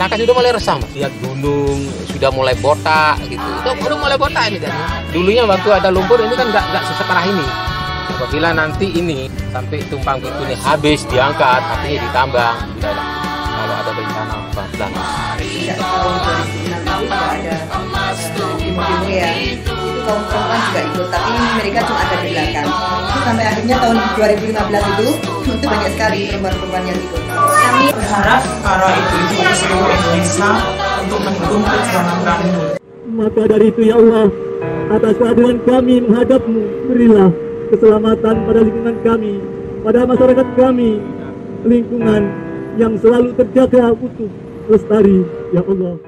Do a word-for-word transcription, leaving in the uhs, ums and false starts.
masyarakat sudah mulai resah, Mas. Lihat gunung sudah mulai botak gitu. Itu udah mulai botak ini kan. Dulunya waktu ada lumpur ini kan nggak nggak separah ini. Apabila nanti ini sampai tumpang pintu ini habis diangkat, artinya ditambang, tidak ada. Kalau ada bencana apa-apa. Sejak tahun dua ribu enam itu sudah ada demo-demo ya. Itu kaum perempuan juga ikut, tapi mereka cuma ada di belakang. Itu sampai akhirnya tahun dua ribu lima belas itu itu banyak sekali perempuan-perempuan yang ikut. Kami berharap para ibu-ibu di seluruh Indonesia untuk mendukung perjuangan kami. Maka dari itu ya Allah, atas kehadiran kami menghadapmu, berilah keselamatan pada lingkungan kami, pada masyarakat kami, lingkungan yang selalu terjaga utuh, lestari, ya Allah.